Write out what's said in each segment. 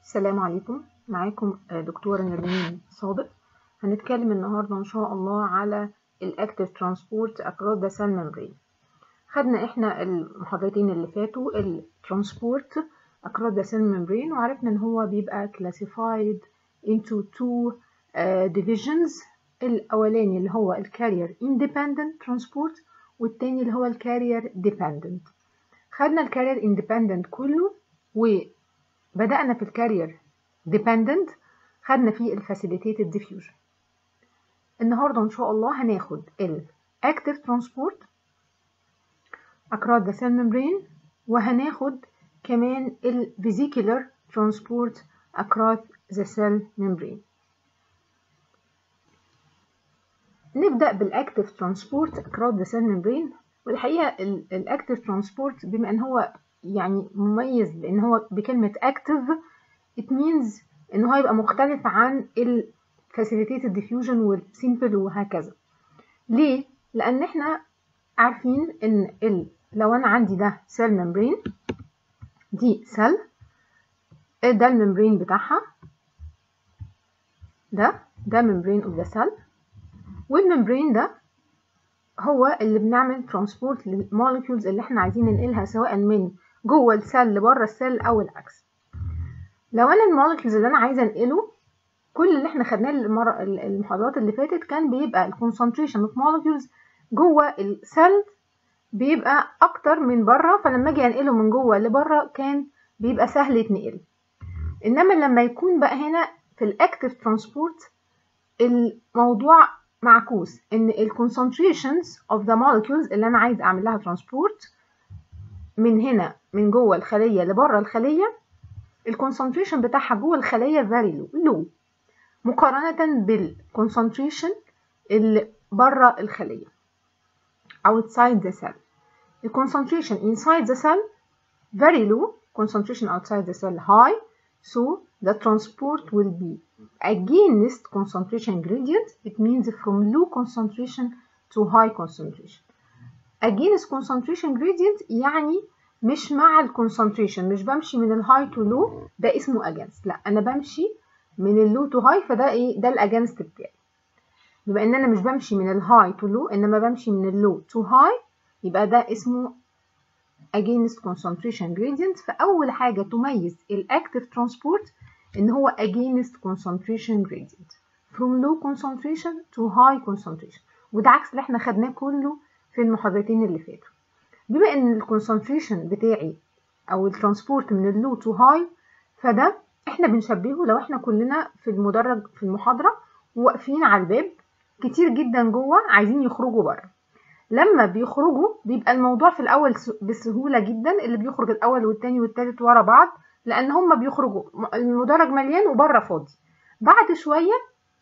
السلام عليكم. معاكم دكتورة نرمين صادق. هنتكلم النهاردة إن شاء الله على الأكتيف ترانسبورت across the cell membrane. خدنا إحنا المحاضرتين اللي فاتوا الترانسبورت across the cell membrane، وعرفنا إن هو بيبقى classified into two divisions. الأولاني اللي هو الكارير independent transport، والتاني اللي هو الكارير dependent. خدنا الكارير independent كله، وبدأنا في الكارير dependent خدنا فيه الفاسيليتيتد diffusion. النهارده ان شاء الله هناخد ال active transport across the cell membrane، وهناخد كمان ال vesicular transport across the cell membrane. نبدأ بالاكتيف ترانسبورت across the cell membrane. والحقيقة الاكتيف ترانسبورت بما ان هو يعني مميز لان هو بكلمة active it means ان هو يبقى مختلف عن ال facilitated diffusion والsimple وهكذا. ليه؟ لان احنا عارفين ان لو انا عندي ده cell membrane، دي cell، ده الممبرين بتاعها، ده membrane of the cell، والممبرين ده هو اللي بنعمل ترانسبورت للمولكيولز اللي احنا عايزين ننقلها سواء من جوه السيل لبره السيل او العكس. لو انا المولكيولز اللي انا عايزه انقله، كل اللي احنا خدناه المحاضرات اللي فاتت كان بيبقى الكونسنتريشن اوف مولكيولز جوه السيل بيبقى اكتر من بره، فلما اجي انقله من جوه لبره كان بيبقى سهل يتنقل. انما لما يكون بقى هنا في الاكتيف ترانسبورت الموضوع معكوس، ان الكونسنتريشنز اوف ذا مولكيولز اللي انا عايز اعمل لها ترانسبورت من هنا من جوه الخليه لبره الخليه، الكونسنتريشن بتاعها جوه الخليه فيري لو مقارنه بالكونسنتريشن اللي بره الخليه outside the cell. The concentration inside the cell very low, concentration outside the cell high, so the transport will be against concentration gradient. It means from low concentration to high concentration. Against concentration gradient يعني مش مع الكونسنتريشن، مش بمشي من الهاي تو لو، ده اسمه against. لا، انا بمشي من اللو تو هاي، فده ايه؟ ده الاجينست بتاعي. بما ان انا مش بمشي من الهاي تو لو انما بمشي من اللو تو هاي، يبقى ده اسمه against concentration gradient. فاول حاجه تميز الاكتيف ترانسبورت ان هو against concentration gradient from low concentration to high concentration، وده عكس اللي احنا خدناه كله في المحاضرتين اللي فاتوا. بما ان الكونسنتريشن بتاعي او الترانسبورت من اللو تو هاي، فده احنا بنشبهه لو احنا كلنا في المدرج في المحاضره واقفين على الباب كتير جدا جوه عايزين يخرجوا بره. لما بيخرجوا بيبقى الموضوع في الاول بسهوله جدا، اللي بيخرج الاول والتاني والتالت ورا بعض لان هم بيخرجوا المدرج مليان وبره فاضي. بعد شويه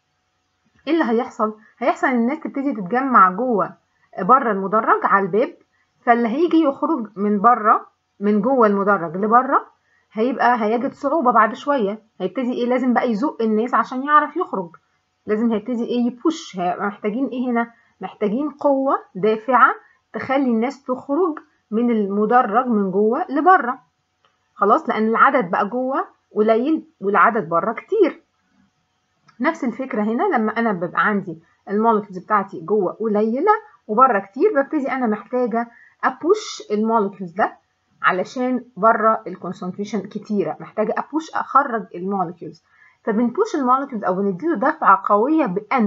ايه اللي هيحصل؟ هيحصل ان الناس تبتدي تتجمع جوه بره المدرج على الباب، فاللي هيجي يخرج من بره من جوه المدرج لبره هيجد صعوبه. بعد شويه هيبتدي ايه؟ لازم بقى يزق الناس عشان يعرف يخرج، لازم هيبتدي ايه؟ يبوش. محتاجين ايه هنا؟ محتاجين قوه دافعه تخلي الناس تخرج من المدرج من جوه لبره. خلاص، لان العدد بقى جوه قليل والعدد بره كتير. نفس الفكره هنا، لما انا ببقى عندي المولكيولز بتاعتي جوه قليله وبره كتير، ببتدي انا محتاجه ابوش المولكيولز ده علشان بره الكونسنتريشن كتيره، محتاجه ابوش اخرج المولكيولز. فبنبوش المولكيولز او بنديله دفعه قويه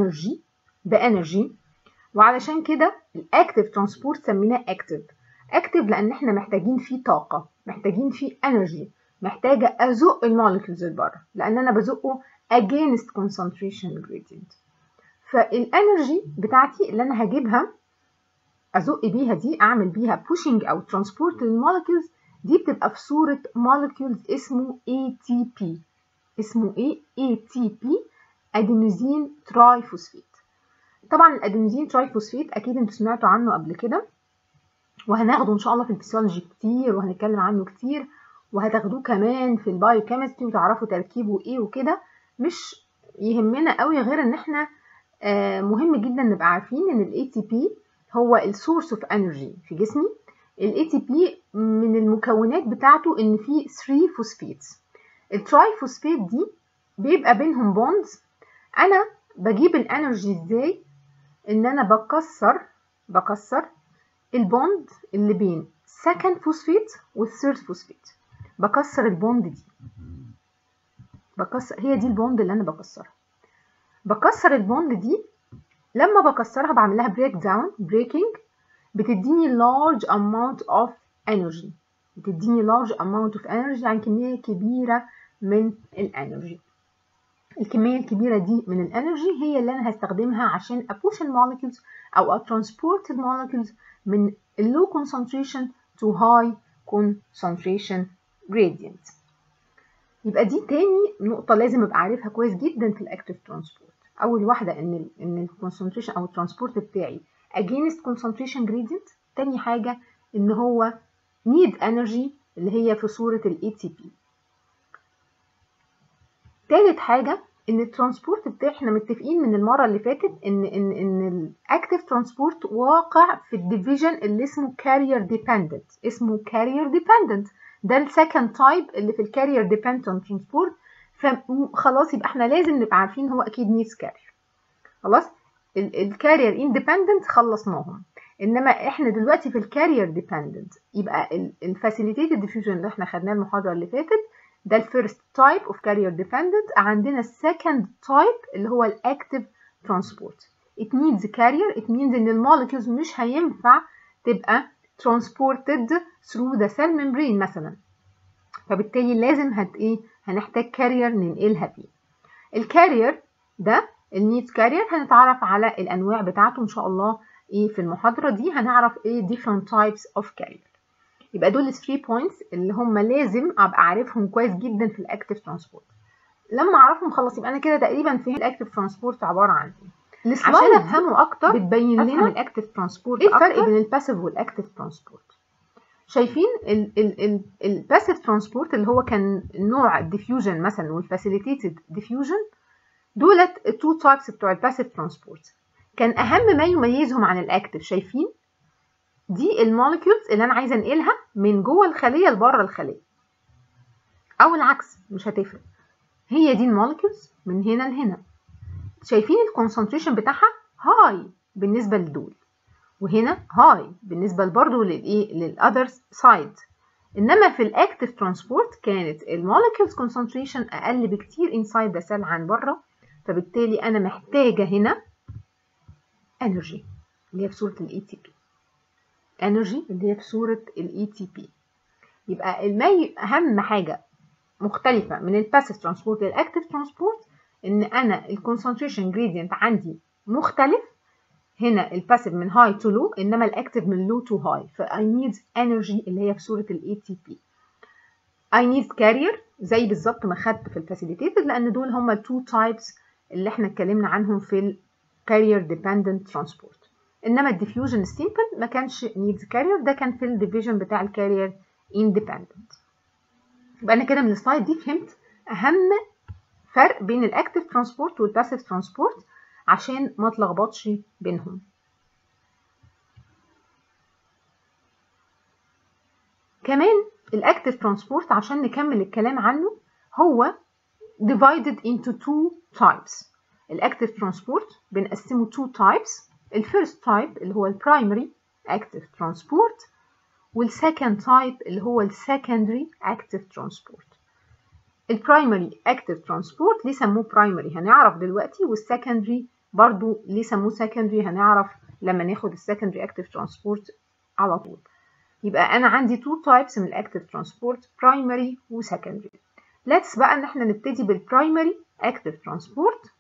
بانرجي. وعلشان كده الاكتيف ترانسبورت سميناه اكتيف لان احنا محتاجين فيه طاقه، محتاجين فيه انرجي، محتاجه ازق المولكيولز لبره لان انا بزقه against concentration gradient. فالانرجي بتاعتي اللي انا هجيبها ازق بيها دي، اعمل بيها pushing او transport للمولكيولز دي، بتبقى في صورة مولكيولز اسمه ATP. اسمه ايه؟ ATP ادينوزين تراي فوسفيت. طبعا الادينوزين تراي فوسفيت اكيد انتوا سمعتوا عنه قبل كده، وهناخده ان شاء الله في الفسيولوجي كتير وهنتكلم عنه كتير، وهتاخدوه كمان في البايوكيمستري وتعرفوا تركيبه ايه وكده. مش يهمنا قوي غير ان احنا مهم جدا نبقى عارفين ان ال ATP هو السورس اوف انرجي في جسمي. ال ATP من المكونات بتاعته ان فيه 3 فوسفيتس. الترايفوسفيت دي بيبقى بينهم بوندز. انا بجيب الانرجي ازاي؟ ان انا بكسر البوند اللي بين second فوسفيت والثيرد فوسفيت. بكسر البوند دي، هي دي البوند اللي انا بكسرها. بكسر البوند دي، لما بكسرها بعملها بريك داون، بريكنج، بتديني large amount of energy. يعني كمية كبيرة من الانرجي. الكمية الكبيرة دي من الانرجي هي اللي انا هستخدمها عشان ابوش المولكيولز او اترانسبورت المولكيولز من اللو concentration to high concentration gradient. يبقى دي تاني نقطة لازم ابقى عارفها كويس جدا في الاكتيف ترانسبورت. اول واحدة ان الكونسنتريشن او الترانسبورت بتاعي against concentration gradient. تاني حاجة ان هو need energy اللي هي في صورة ال ATP. تالت حاجة ان الترانسبورت بتاعي احنا متفقين من المرة اللي فاتت ان الاكتيف ترانسبورت واقع في الديفيجن اللي اسمه carrier dependent. ده السكند تايب اللي في الكارير ديبندنت ترانسبورت. فخلاص يبقى احنا لازم نبقى عارفين هو اكيد نيدز كارير. خلاص الكارير اندبندنت خلصناهم، انما احنا دلوقتي في الكارير ديبندنت. يبقى الفاسيليتيتد ديفيوجن اللي احنا خدناه المحاضره اللي فاتت ده الفيرست تايب اوف كارير ديبندنت. عندنا السكند تايب اللي هو الاكتيف ترانسبورت. it needs carrier. it means ان المولكيولز مش هينفع تبقى transported through the cell membrane مثلا، فبالتالي لازم هنحتاج كارير ننقلها فيه. الكارير ده النيد كارير هنتعرف على الانواع بتاعته ان شاء الله في المحاضره دي. هنعرف different types of carrier. يبقى دول 3 points اللي هم لازم ابقى عارفهم كويس جدا في الاكتيف ترانسبورت. لما اعرفهم خلاص يبقى انا كده تقريبا فهمت الاكتيف ترانسبورت عباره عن ايه. عشان افهمه اكتر بتبين لنا الاكتيف ترانسبورت ايه الفرق بين الباسيف والاكتيف ترانسبورت. شايفين الباسيف ترانسبورت اللي هو كان نوع الديفيوجن مثلا والفاسيليتيتد ديفيوجن، دولت التو تايبس بتوع الباسيف ترانسبورت. كان اهم ما يميزهم عن الاكتيف، شايفين دي المولكيولز اللي انا عايزه انقلها من جوه الخليه لبره الخليه، او العكس مش هتفرق. هي دي المولكيولز من هنا لهنا. شايفين الكونسنتريشن بتاعها هاي بالنسبه لدول، وهنا هاي بالنسبه برضه للاذر سايد. انما في الاكتيف ترانسبورت كانت المولكيولز كونسنتريشن اقل بكتير انسايد ذا سيل عن بره، فبالتالي انا محتاجه هنا انرجي اللي هي في صوره الاي تي بي. يبقى اهم حاجه مختلفه من الباسيف ترانسبورت للاكتيف ترانسبورت ان انا الكونسنتريشن جريدينت عندي مختلف. هنا الباسيف من هاي تو لو، انما الاكتيف من لو تو هاي. فاي نيد انرجي اللي هي في صوره الاي تي بي. اي نيد كارير زي بالظبط ما خدت في الفاسيليتيتد، لان دول هما التو تايبس اللي احنا اتكلمنا عنهم في الكارير ديبندنت ترانسبورت. انما الديفيوجن سيمبل ما كانش نيدز كارير، ده كان في الديفيجن بتاع الكارير اندبندنت. يبقى انا كده من السلايد دي فهمت اهم فرق بين الاكتيف ترانسبورت والباسيف ترانسبورت عشان ما اتلخبطش بينهم. كمان الاكتيف ترانسبورت عشان نكمل الكلام عنه هو divided into two types. الاكتيف ترانسبورت بنقسمه two types. الفيرست تايب اللي هو البرايمري اكتيف ترانسبورت، والسكند تايب اللي هو السكندري اكتيف ترانسبورت. البرايمري اكتيف ترانسبورت ليه سموه برايمري هنعرف دلوقتي، والسكندري برضو ليه سموه سكندري هنعرف لما ناخد السكندري اكتيف ترانسبورت على طول. يبقى انا عندي two types من الاكتيف ترانسبورت، برايمري وسكندري. ليتس بقى ان احنا نبتدي بالبرايمري اكتيف ترانسبورت.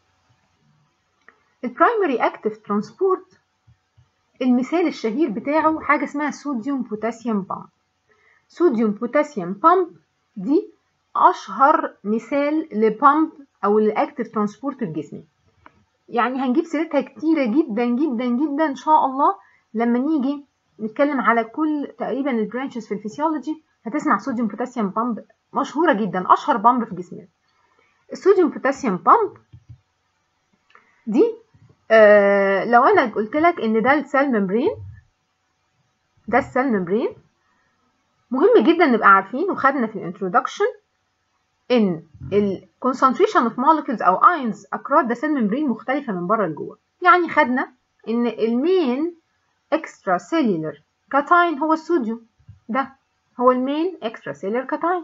البرايمري اكتيف ترانسبورت المثال الشهير بتاعه حاجه اسمها صوديوم بوتاسيوم بامب. صوديوم بوتاسيوم بامب دي اشهر مثال لبامب او الاكتيف ترانسبورت الجسمي. يعني هنجيب سيرتها كتيره جدا جدا جدا ان شاء الله لما نيجي نتكلم على كل تقريبا البرانشز في الفسيولوجي. هتسمع صوديوم بوتاسيوم بامب مشهوره جدا، اشهر بامب في جسمنا. الصوديوم بوتاسيوم بامب دي لو انا قلت لك ان ده السيل ممبرين، ده السيل ممبرين، مهم جدا نبقى عارفين وخدنا في الانترودكشن ان ال concentration of molecules او ions across the cell membrane مختلفة من بره لجوه. يعني خدنا ان المين extracellular cation هو الصوديوم، ده هو المين extracellular cation.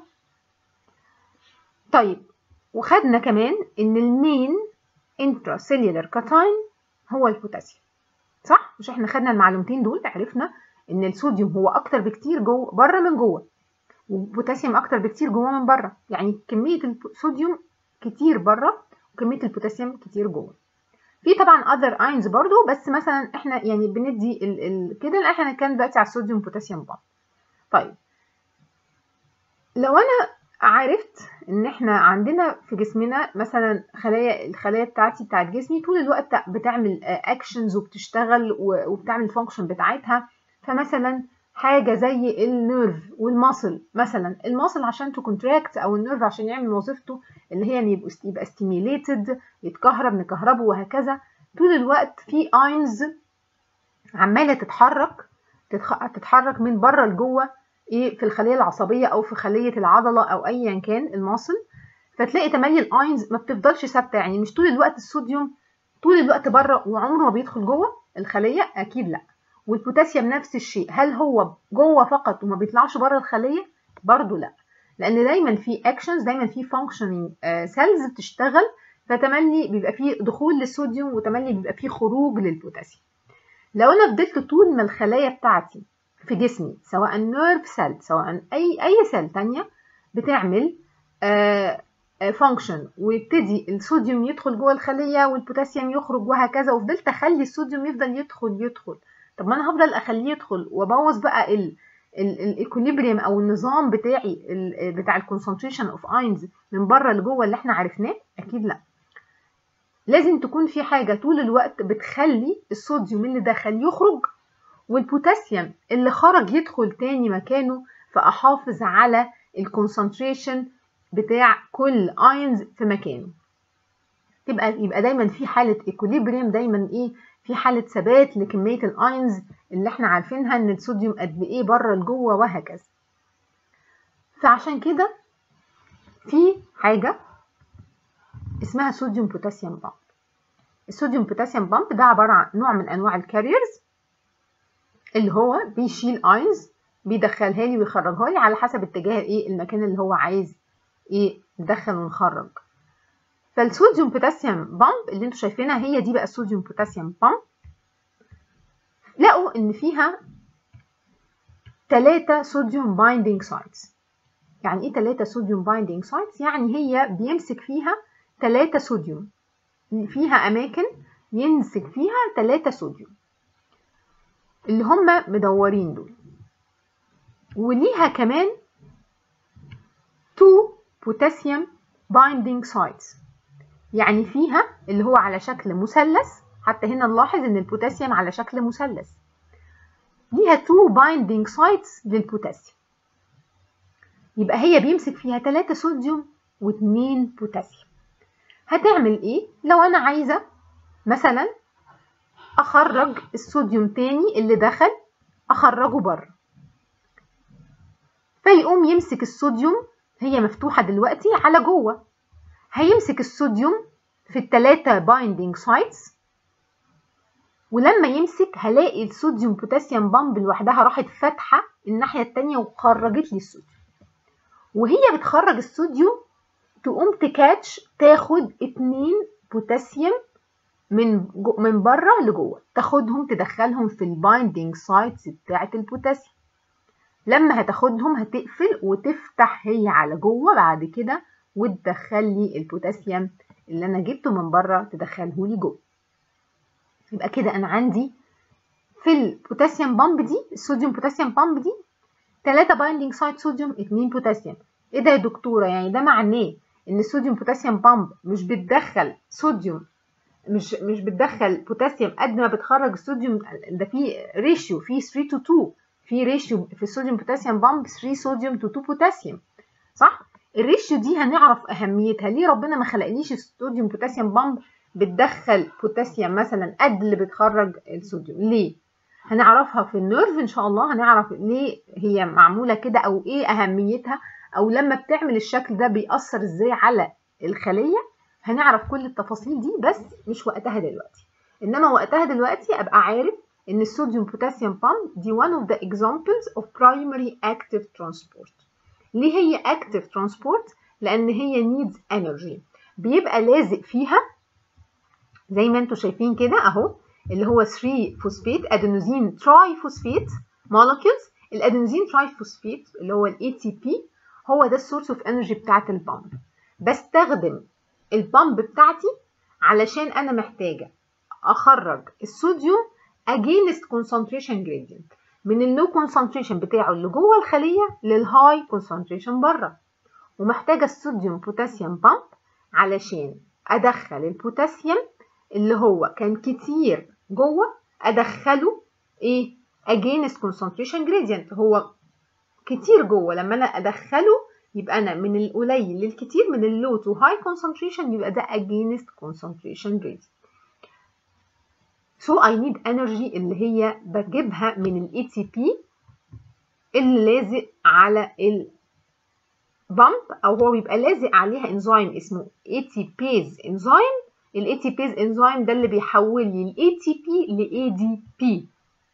طيب وخدنا كمان ان المين intracellular cation هو البوتاسيوم، صح؟ مش احنا خدنا المعلومتين دول؟ عرفنا ان الصوديوم هو اكتر بكتير جوه بره من جوه، والبوتاسيوم اكتر بكتير جوه من بره، يعني كميه الصوديوم كتير بره وكميه البوتاسيوم كتير جوه. في طبعا other ions برضو، بس مثلا احنا يعني بندي كده احنا هنتكلم دلوقتي على الصوديوم بوتاسيوم بامب. طيب لو انا عرفت ان احنا عندنا في جسمنا مثلا الخلايا بتاعت جسمي طول الوقت بتعمل اكشنز وبتشتغل وبتعمل الفانكشن بتاعتها، فمثلا حاجه زي النيرف والماسل، مثلا الماسل عشان تكونتراكت او النيرف عشان يعمل وظيفته اللي هي يبقى ستيميليتد، يتكهرب نكهربه وهكذا، طول الوقت في اينز عماله تتحرك من بره لجوه ايه في الخليه العصبيه او في خليه العضله او ايا كان الماسل. فتلاقي تملي الاينز ما بتفضلش ثابته، يعني مش طول الوقت الصوديوم طول الوقت بره وعمره ما بيدخل جوه الخليه، اكيد لا. والبوتاسيوم نفس الشيء، هل هو جوه فقط وما بيطلعش بره الخليه؟ برضو لا، لان دايما في اكشنز، دايما في فانكشنينج سيلز بتشتغل، فتملي بيبقى فيه دخول للصوديوم وتملي بيبقى فيه خروج للبوتاسيوم. لو انا فضلت طول ما الخلايا بتاعتي في جسمي سواء نيرف سيل سواء اي سيل تانية بتعمل فانكشن ويبتدي الصوديوم يدخل جوه الخليه والبوتاسيوم يخرج وهكذا، وفضلت اخلي الصوديوم يفضل يدخل، طب ما انا هفضل اخليه يدخل وابوظ بقى الايكوليبريم او النظام بتاعي بتاع الكونسنتريشن اوف اينز من بره لجوه اللي احنا عرفناه؟ اكيد لا. لازم تكون في حاجه طول الوقت بتخلي الصوديوم اللي دخل يخرج والبوتاسيوم اللي خرج يدخل تاني مكانه، فاحافظ على الكونسنتريشن بتاع كل اينز في مكانه. يبقى دايما في حاله ايكوليبريم، دايما ايه، في حاله ثبات لكميه الاينز اللي احنا عارفينها ان الصوديوم قد ايه بره لجوه وهكذا. فعشان كده في حاجه اسمها صوديوم بوتاسيوم بامب. الصوديوم بوتاسيوم بامب ده عباره عن نوع من انواع الكاريرز اللي هو بيشيل اينز بيدخلها لي ويخرجها لي على حسب اتجاه ايه المكان اللي هو عايز ايه ندخل ونخرج. فالصوديوم بوتاسيوم بامب اللي انتوا شايفينها هي دي بقى الصوديوم بوتاسيوم بامب. لقوا ان فيها 3 صوديوم بايندينج سايتس. يعني ايه 3 صوديوم بايندينج سايتس؟ يعني هي بيمسك فيها 3 صوديوم، فيها اماكن يمسك فيها 3 صوديوم اللي هم مدورين دول، وليها كمان 2 بوتاسيوم بايندينج سايتس، يعني فيها اللي هو على شكل مثلث، حتى هنا نلاحظ ان البوتاسيوم على شكل مثلث، ليها 2 بايندينج سايتس للبوتاسيوم. يبقى هي بيمسك فيها 3 صوديوم و2 بوتاسيوم. هتعمل ايه لو انا عايزه مثلا اخرج الصوديوم تاني اللي دخل اخرجه بره؟ فيقوم يمسك الصوديوم، هي مفتوحه دلوقتي على جوه، هيمسك الصوديوم في ال3 بايندينج سايتس، ولما يمسك هلاقي الصوديوم بوتاسيوم بامب لوحدها راحت فاتحه الناحيه التانيه وخرجت لي الصوديوم. وهي بتخرج الصوديوم تقوم تاخد 2 بوتاسيوم من بره لجوه، تاخدهم تدخلهم في البايندينج سايتس بتاعه البوتاسيوم. لما هتاخدهم هتقفل وتفتح هي على جوه بعد كده وتدخل لي البوتاسيوم اللي انا جبته من بره تدخله لي جوه. يبقى كده انا عندي في البوتاسيوم بامب دي، الصوديوم بوتاسيوم بامب دي 3 بايندينج سايت صوديوم 2 بوتاسيوم. ايه ده يا دكتوره؟ يعني ده معناه ان الصوديوم بوتاسيوم بامب مش بتدخل صوديوم، مش بتدخل بوتاسيوم قد ما بتخرج الصوديوم؟ ده في ريشيو، في 3 to 2، في ريشيو في الصوديوم بوتاسيوم بامب 3 صوديوم to 2 بوتاسيوم، صح؟ الريشيو دي هنعرف اهميتها ليه. ربنا ما خلقليش الصوديوم بوتاسيوم بامب بتدخل بوتاسيوم مثلا قد اللي بتخرج الصوديوم؟ ليه؟ هنعرفها في النيرف ان شاء الله، هنعرف ليه هي معموله كده او ايه اهميتها او لما بتعمل الشكل ده بيأثر ازاي على الخلية. هنعرف كل التفاصيل دي بس مش وقتها دلوقتي. انما وقتها دلوقتي ابقى عارف ان الصوديوم بوتاسيوم بامب دي one of the examples of primary active transport. ليه هي active transport؟ لان هي needs energy، بيبقى لازق فيها زي ما انتم شايفين كده اهو، اللي هو 3 فوسفات ادينوزين تراي فوسفات molecules. الادينوزين تراي فوسفات اللي هو الاي تي بي هو ده السورس اوف انرجي بتاعت البامب. بستخدم البامب بتاعتي علشان انا محتاجه اخرج الصوديوم against concentration gradient من اللو concentration بتاعه اللي جوه الخليه للهاي concentration بره، ومحتاجه الصوديوم بوتاسيوم بامب علشان ادخل البوتاسيوم اللي هو كان كتير جوه ادخله ايه against concentration gradient. هو كتير جوه، لما انا ادخله يبقى انا من القليل للكتير، من اللو تو هاي concentration، يبقى ده against concentration gradient. So I need energy اللي هي بجيبها من ال ATP اللي لازق على البامب، او هو بيبقى لازق عليها انزيم اسمه ATPase انزيم. ال ATPase انزيم ده اللي بيحول لي ال ATP ل ADP.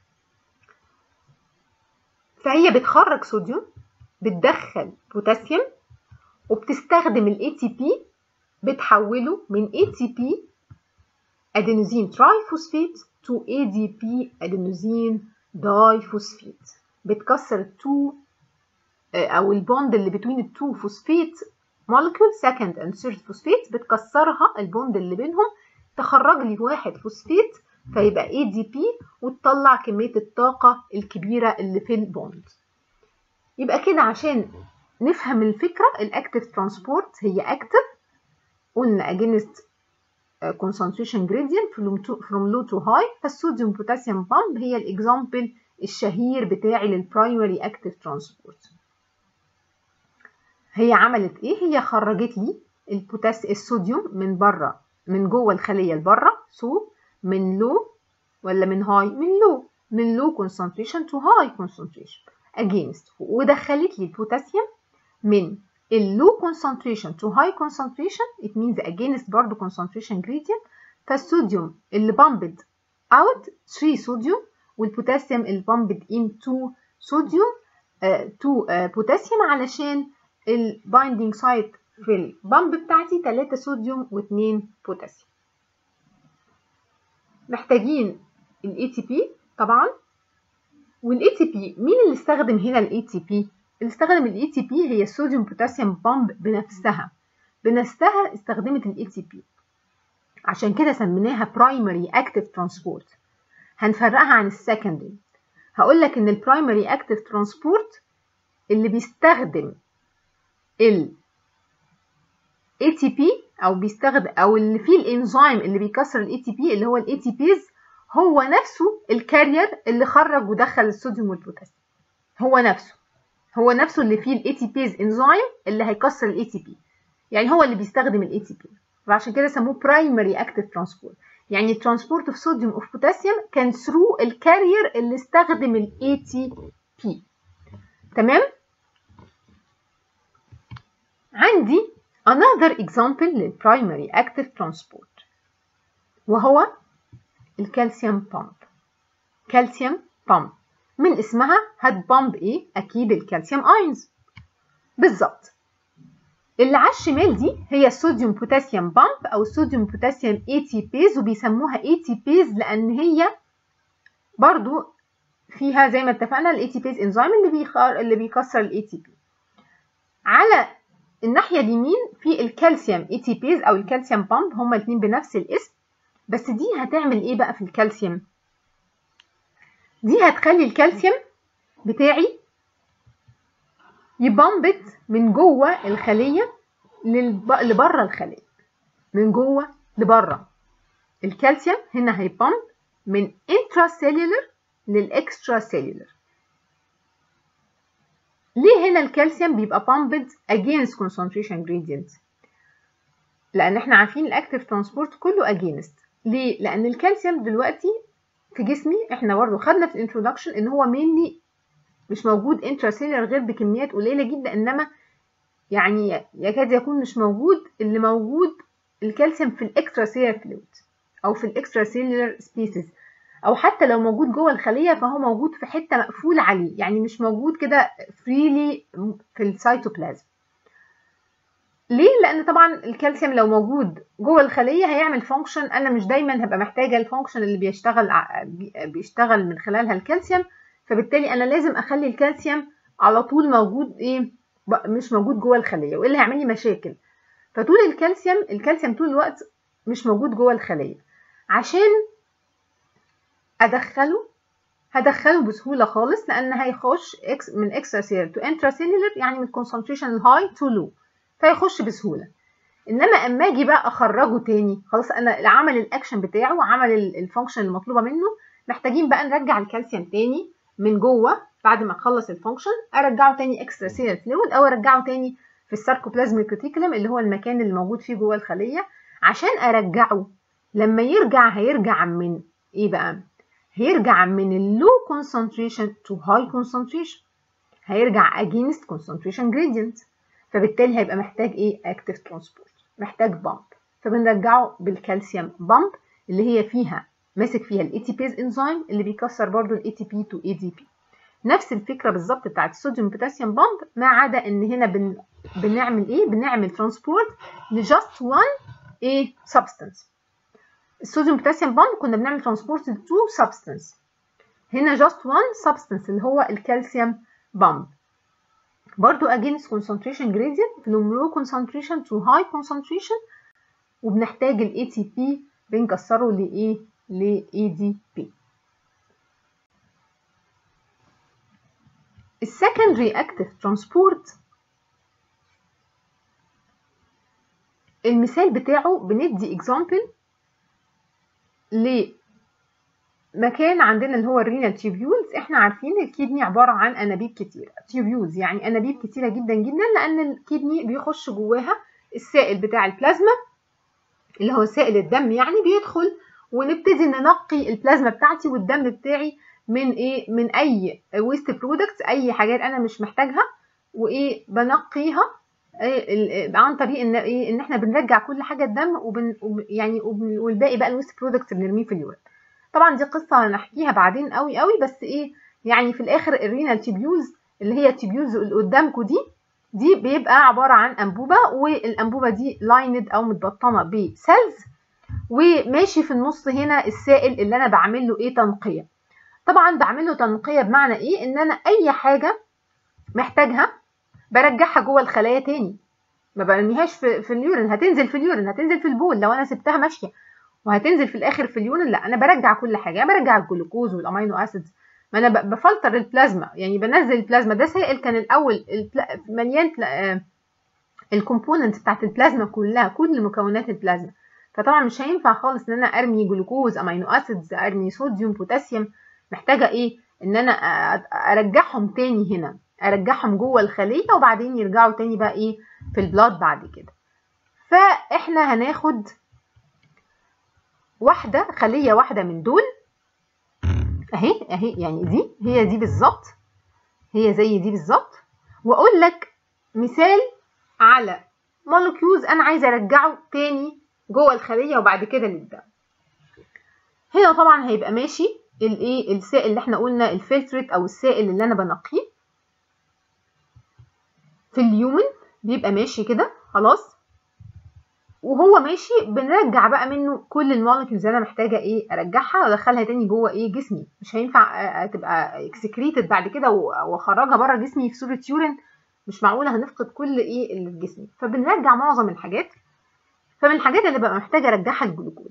فهي بتخرج صوديوم، بتدخل بوتاسيوم، وبتستخدم ال ATP بتحوله من ATP ادينوزين تراي فوسفات to ADP ادينوزين داي فوسفات. بتكسر التو او البوند اللي بين التو فوسفات مولكيول second and third فوسفات، بتكسرها البوند اللي بينهم تخرج لي واحد فوسفات فيبقى ADP وتطلع كمية الطاقة الكبيرة اللي في البوند. يبقى كده عشان نفهم الفكرة، الاكتيف ترانسبورت هي اكتيف قلنا against concentration gradient from low to high. فالصوديوم بوتاسيوم بامب هي الاكزامبل الشهير بتاعي للبرايمري اكتيف ترانسبورت. هي عملت ايه؟ هي خرجت لي الصوديوم من بره، من جوه الخليه لبره، من لو ولا من هاي؟ من لو concentration to high concentration against، ودخلت لي البوتاسيوم من اللو concentration to high concentration it means against برضو concentration gradient. فالصوديوم اللي bumped out 3 صوديوم، والبوتاسيوم اللي bumped in 2 صوديوم 2 بوتاسيوم، علشان البايندينج سايت في البامب بتاعتي 3 صوديوم و2 بوتاسيوم. محتاجين ال ATP طبعا. وال ATP مين اللي استخدم هنا ال ATP؟ اللي استخدم ال ATP هي الصوديوم بوتاسيوم بامب بنفسها استخدمت ال ATP، عشان كده سميناها primary active transport. هنفرقها عن السكندري. هقول لك ان البرايمري اكتيف ترانسبورت اللي بيستخدم ال ATP او اللي فيه الانزيم اللي بيكسر ال ATP اللي هو ال ATPase، هو نفسه الكارير اللي خرج ودخل الصوديوم والبوتاسيوم. هو نفسه اللي فيه ال ATPase انزيم اللي هيكسر ال ATP، يعني هو اللي بيستخدم ال ATP. فعشان كده سموه primary active transport. يعني transport of sodium of potassium كان through الكارير اللي استخدم ال ATP. تمام؟ عندي another example لل primary active transport وهو الكالسيوم بامب. كالسيوم بامب من اسمها هتبامب ايه؟ اكيد الكالسيوم اينز بالظبط. اللي على الشمال دي هي الصوديوم بوتاسيوم بامب او الصوديوم بوتاسيوم ATPase، وبيسموها ATPase لان هي برضو فيها زي ما اتفقنا ال ATPase انزيم اللي بيكسر ال ATP. على الناحيه اليمين في الكالسيوم ATPase او الكالسيوم بامب، هما الاثنين بنفس الاسم. بس دي هتعمل ايه بقى في الكالسيوم؟ دي هتخلي الكالسيوم بتاعي يبامبت من جوه الخليه لبره الخليه، من جوه لبره. الكالسيوم هنا هيبامب من intracellular للextracellular. ليه هنا الكالسيوم بيبقى pumped against concentration gradient؟ لان احنا عارفين الاكتيف ترانسبورت كله against. ليه؟ لان الكالسيوم دلوقتي في جسمي احنا برضه خدنا في الانترودكشن ان هو mainly مش موجود intracellular غير بكميات قليله جدا، انما يعني يكاد يكون مش موجود. اللي موجود الكالسيوم في الاكسترا سيلولار فلويد او في الاكسترا سيلولار سبيسيز، او حتى لو موجود جوه الخليه فهو موجود في حته مقفول عليه، يعني مش موجود كده فريلي في السيتوبلازم. ليه؟ لان طبعا الكالسيوم لو موجود جوه الخليه هيعمل فانكشن انا مش دايما هبقى محتاجه الفانكشن اللي بيشتغل من خلالها الكالسيوم، فبالتالي انا لازم اخلي الكالسيوم على طول موجود مش موجود جوه الخليه، والا هيعمل لي مشاكل. فطول الكالسيوم طول الوقت مش موجود جوه الخليه. عشان هدخله بسهوله خالص، لان هيخش من اكسترا سيلولر تو انترا سيلولر، يعني من كونسنتريشن الهاي تو لو، فيخش بسهوله. انما اما اجي بقى اخرجه تاني، خلاص انا عمل الاكشن بتاعه وعمل الفانكشن المطلوبه منه، محتاجين بقى نرجع الكالسيوم تاني من جوه بعد ما اخلص الفانكشن، ارجعه تاني اكسترا سيلولر فلويد او ارجعه تاني في الساركوبلازميك ريتيكولم اللي هو المكان اللي موجود فيه جوه الخليه. عشان ارجعه لما هيرجع من ايه بقى؟ هيرجع من اللو concentration to high concentration، هيرجع against concentration gradient، فبالتالي هيبقى محتاج active transport، محتاج بامب، فبنرجعه بالكالسيوم بامب اللي هي فيها ماسك فيها الاتيبيز انزيم اللي بيكسر برضو الاي تي بي تو اي دي بي. نفس الفكره بالظبط بتاعت الصوديوم بوتاسيوم بامب، ما عدا ان هنا بنعمل ترانسبورت لجاست وان سبستانس. الصوديوم بوتاسيوم بامب كنا بنعمل ترانسبورت لتو سبستانس، هنا جاست وان سبستانس اللي هو الكالسيوم بامب. برضو against concentration gradient from low concentration to high concentration، وبنحتاج ال ATP بنكسره ل ADP. السكندري اكتيف ترانسبورت المثال بتاعه بندي اكزامبل لمكان عندنا اللي هو الرينال تيوبيولز. احنا عارفين الكدني عباره عن انابيب كتيره، تيوبيولز يعني انابيب كتيره جدا جدا، لان الكدني بيخش جواها السائل بتاع البلازما اللي هو سائل الدم، يعني بيدخل ونبتدي ننقي البلازما بتاعتي والدم بتاعي من اي ويست برودكتس، اي حاجات انا مش محتاجها، بنقيها عن طريق ان احنا بنرجع كل حاجه الدم والباقي بقى الويست برودكتس بنرميه في اليورين. طبعا دي قصه هنحكيها بعدين قوي بس يعني في الاخر الرينال تيبيولز اللي هي التيبيولز اللي قدامكم دي بيبقى عباره عن انبوبه، والانبوبه دي لايند او متبطنه بسيلز، وماشي في النص هنا السائل اللي انا بعمل له تنقيه. طبعا بعمل له تنقيه بمعنى ان انا اي حاجه محتاجها برجعها جوه الخلايا تاني، ما برميهاش في اليورين. هتنزل في اليورين، هتنزل في البول لو انا سبتها ماشيه، وهتنزل في الاخر في اليورين. لا، انا برجع كل حاجه، برجع الجلوكوز والامينو اسيدز، ما انا بفلتر البلازما، يعني بنزل البلازما. ده سائل كان الاول مليان الكومبوننت بتاعت البلازما كلها، كل مكونات البلازما، فطبعا مش هينفع خالص ان انا ارمي جلوكوز، امينو اسيدز، ارمي صوديوم، بوتاسيوم. محتاجه ان انا ارجعهم تاني هنا، ارجعهم جوه الخليه وبعدين يرجعوا تاني بقى في البلاد بعد كده. فاحنا هناخد خليه واحده من دول اهي، يعني هي دي بالظبط، هي زي دي بالظبط، واقول لك مثال على مولكيولز انا عايزه ارجعه تاني جوه الخليه وبعد كده للدم. هنا طبعا هيبقى ماشي السائل اللي احنا قلنا الفلترت او السائل اللي انا بنقيه في اليومن، بيبقى ماشي كده خلاص، وهو ماشي بنرجع بقى منه كل المولكيولز اللي انا محتاجه ارجعها وادخلها تاني جوه جسمي. مش هينفع تبقى اكسكريتد بعد كده واخرجها بره جسمي في صوره يورين، مش معقوله، هنفقد كل اللي في جسمي. فبنرجع معظم الحاجات. فمن الحاجات اللي بقى محتاجه ارجعها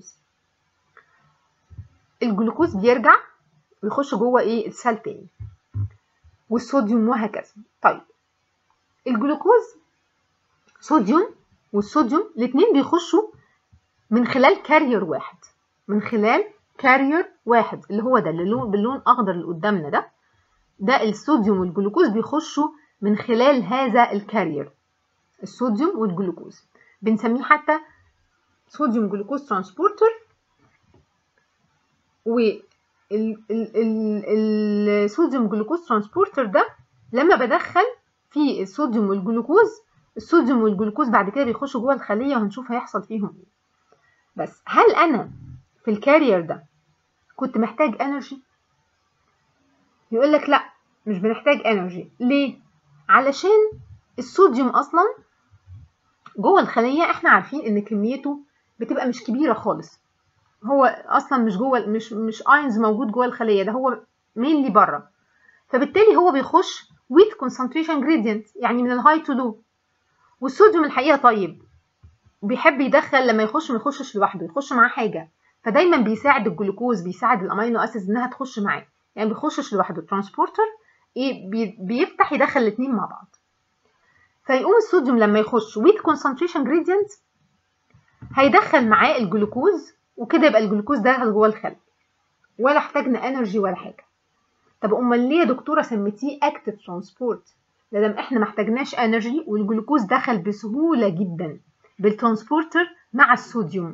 الجلوكوز بيرجع ويخش جوه السيل تاني، والصوديوم وهكذا. طيب الجلوكوز صوديوم والصوديوم الاثنين بيخشوا من خلال كارير واحد، اللي هو ده اللي باللون اخضر اللي قدامنا ده الصوديوم والجلوكوز بيخشوا من خلال هذا الكارير. الصوديوم والجلوكوز بنسميه حتى صوديوم جلوكوز ترانسبورتر. والصوديوم جلوكوز ترانسبورتر ده لما بدخل فيه الصوديوم والجلوكوز، الصوديوم والجلوكوز بعد كده بيخشوا جوه الخليه وهنشوف هيحصل فيهم ايه. بس هل انا في الكارير ده كنت محتاج انرجي؟ يقول لك لا، مش بنحتاج انرجي. ليه؟ علشان الصوديوم اصلا جوه الخليه احنا عارفين ان كميته بتبقى مش كبيره خالص. هو اصلا مش جوه، مش اينز موجود جوه الخليه، ده هو مينلي بره. فبالتالي هو بيخش with concentration gradient، يعني من الهاي تو لو. والصوديوم الحقيقه طيب، بيحب يدخل لما يخش ما يخشش لوحده، يخش معاه حاجه. فدايما بيساعد الجلوكوز، بيساعد الامينو اسيدز انها تخش معاه، يعني ما بيخشش لوحده. ترانسبورتر ايه، بيفتح يدخل الاثنين مع بعض. فيقوم الصوديوم لما يخش with concentration gradient هيدخل معاه الجلوكوز، وكده يبقى الجلوكوز دخل جوه الخليه ولا احتاجنا انرجي ولا حاجه. طب امال ليه يا دكتوره سميتيه اكتف ترانسبورت؟ لازم احنا ما احتاجناش انرجي والجلوكوز دخل بسهوله جدا بالترانسبورتر مع الصوديوم.